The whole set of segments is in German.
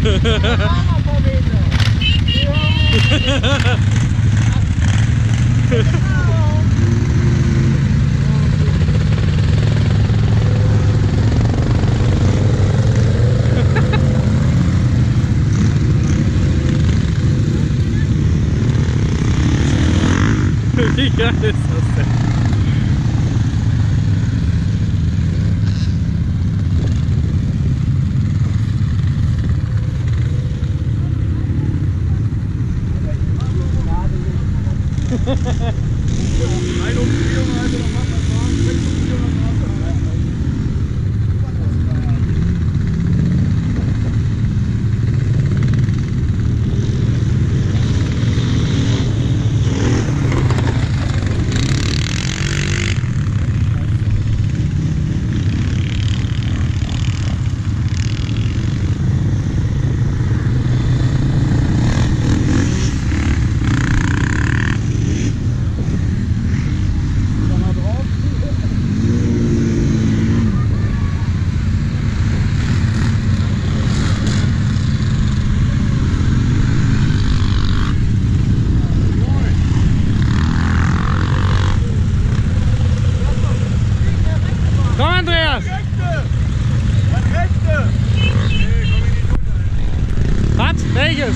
Wie geil ist das denn? Eine Umdrehung, also noch was fahren, 6 Umdrehungen noch was. Welches?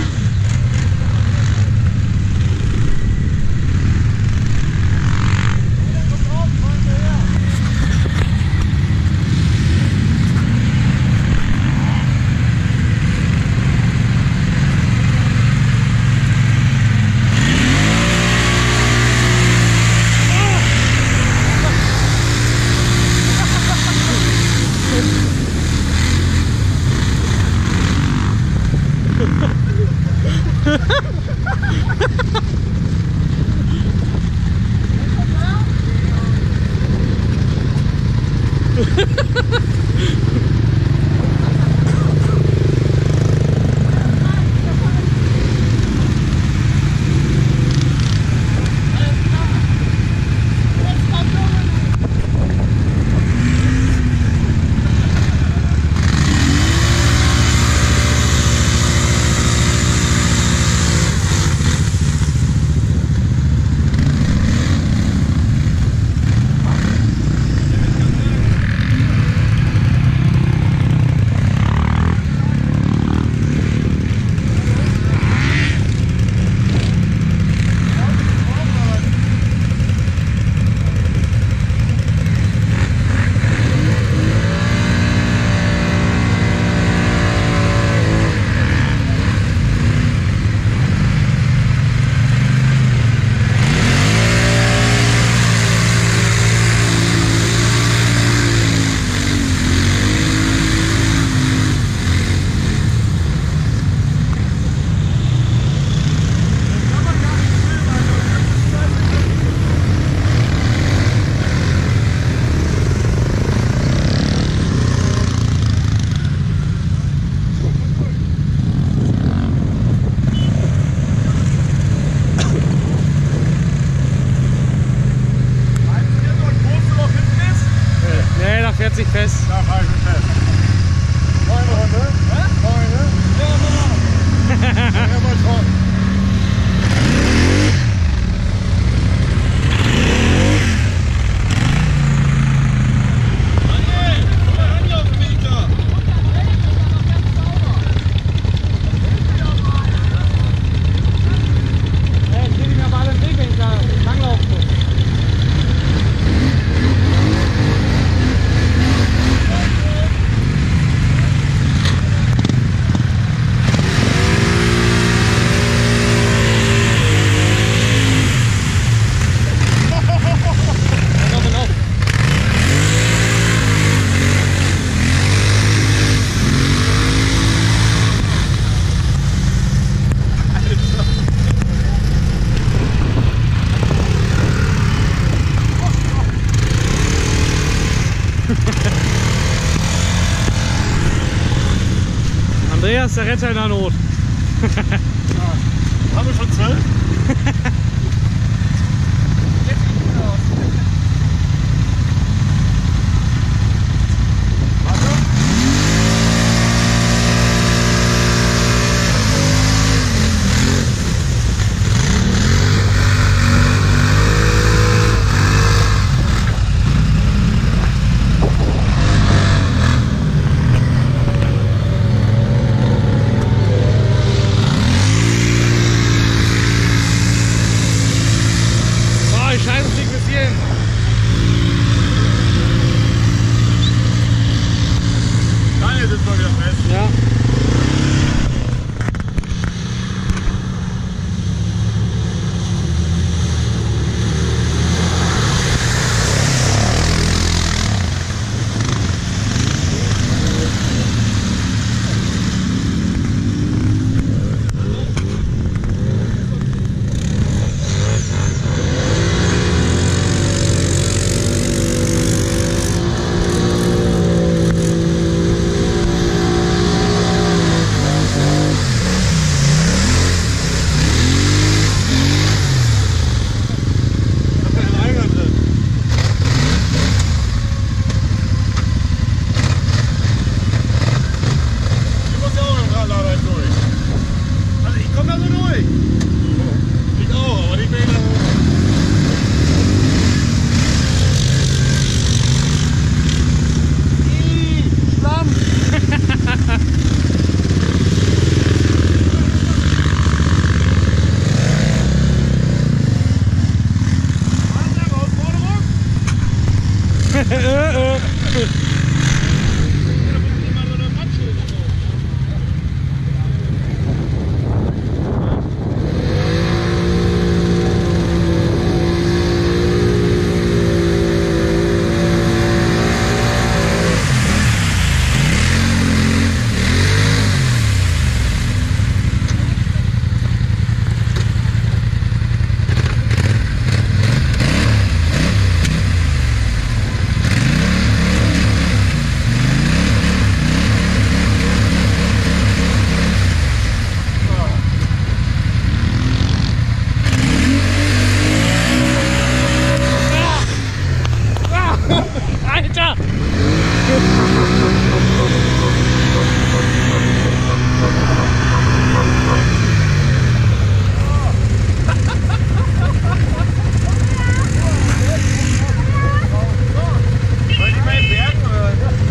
Fährt sich fest. Da fahr ich mich fest. Noch eine Runde? Noch eine? Ja, mach mal. Ja, mal schauen. Andreas, der Retter in der Not. Haben wir schon 12? Alter! Soll ich mal in Bergen oder?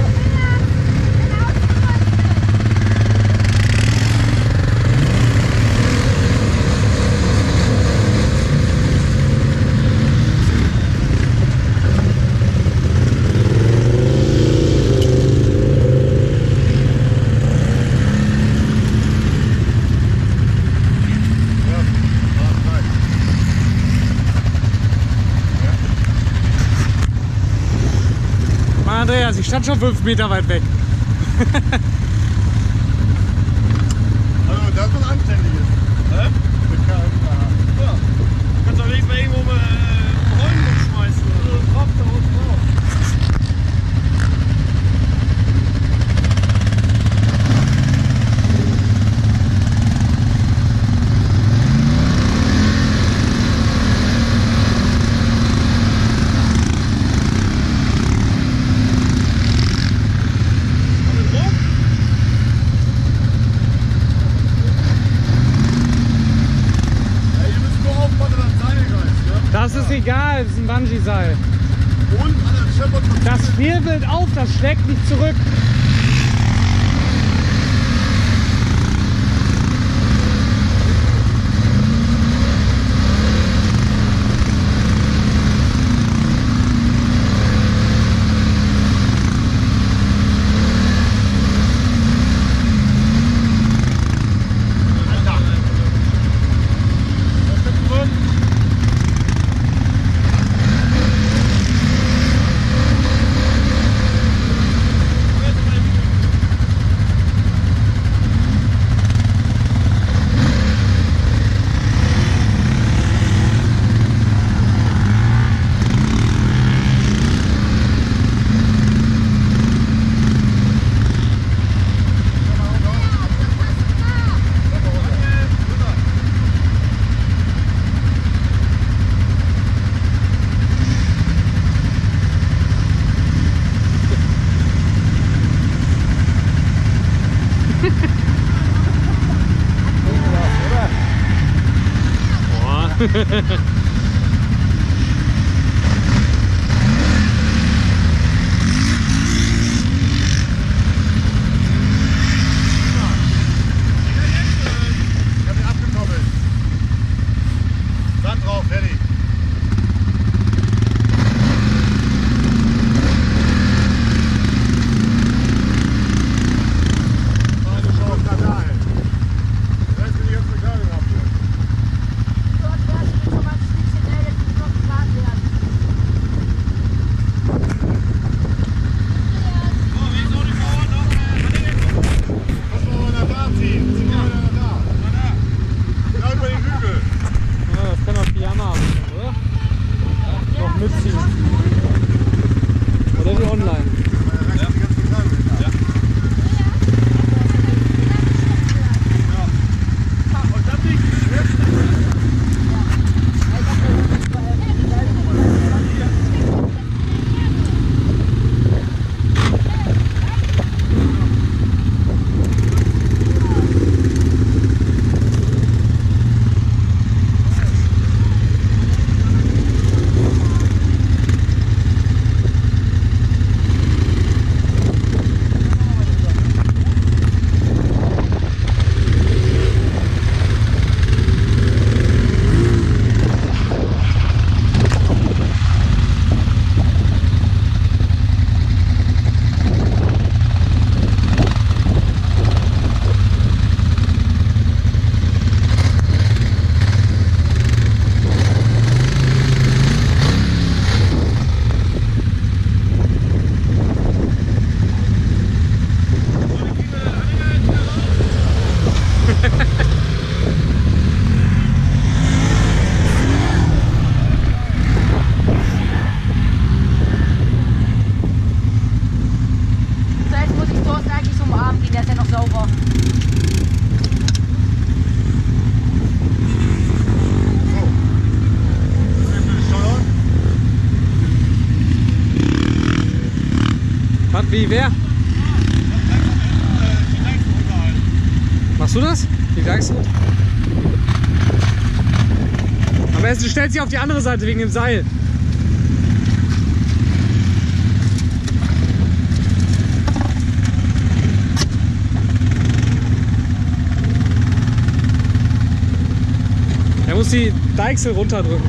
Andreas, ich stand schon 5 Meter weit weg. Also das ist was Anständiges. Hä? Mit KFH. Ja. Du kannst doch nicht mal irgendwo mal Rollen rumschmeißen oder so. Kopf da unten drauf. Das ist egal, das ist ein Bungee-Seil. Und Das wirbelt auf, das schlägt nicht zurück. Ich hab ihn abgekoppelt. Sand drauf, fertig. Meine Chance nach dahin. Jetzt bin ich jetzt eine Kabel ab hier. Was, wie, wer? Die Deichsel runterhalten. Machst du das? Die Deichsel? Am besten du stellst dich auf die andere Seite wegen dem Seil. Er muss die Deichsel runterdrücken.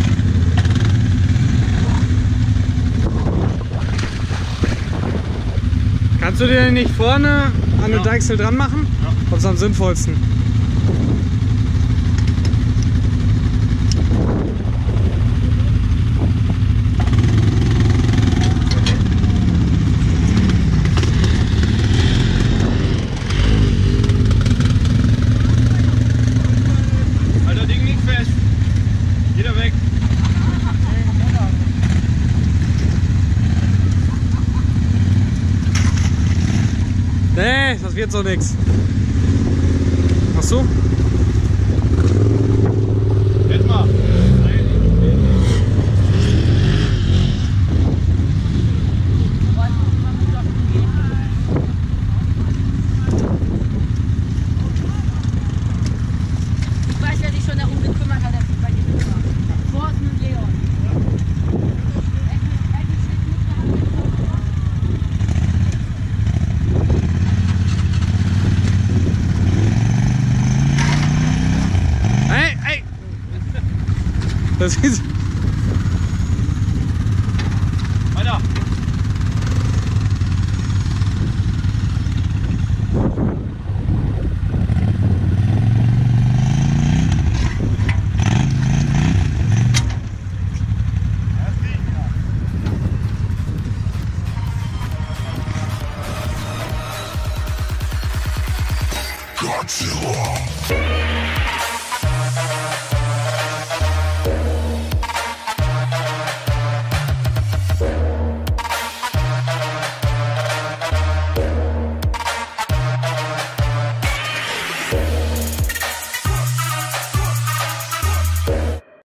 Kannst du dir denn nicht vorne an den Deichsel dran machen? Ja. Das ist am sinnvollsten. Alter, Ding nicht fest. Jeder weg. Nee, das wird so nix. Machst du? Jetzt mal. Ich weiß, wer sich schon darum gekümmert hat, dass ich bei dir bin. Thorsten und Leon. Ey, ey! Das ist... Weiter. Godzilla.